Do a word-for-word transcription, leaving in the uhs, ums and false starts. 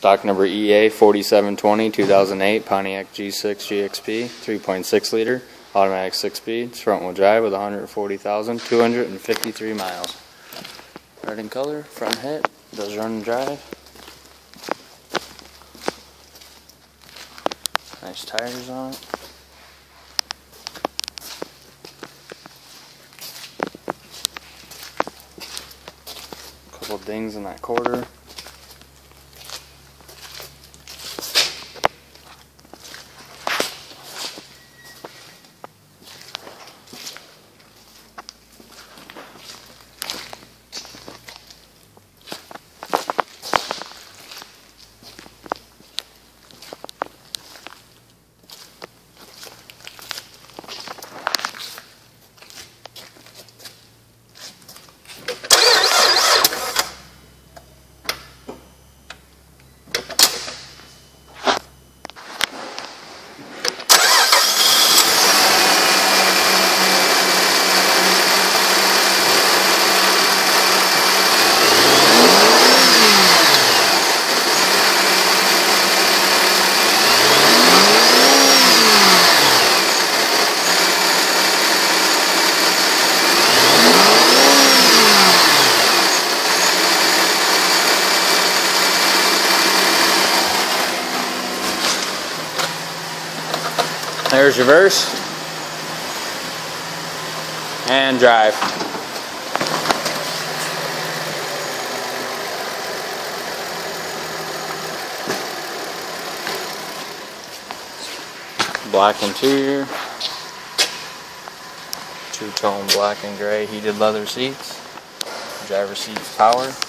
Stock number E A forty-seven twenty, two thousand eight, Pontiac G six G X P, three point six liter, automatic six speeds, front wheel drive with one hundred forty thousand two hundred fifty-three miles. Red in color, front hit, does run and drive. Nice tires on it. Couple dings in that quarter. There's reverse and drive. Black interior, two-tone black and gray heated leather seats, driver seats power.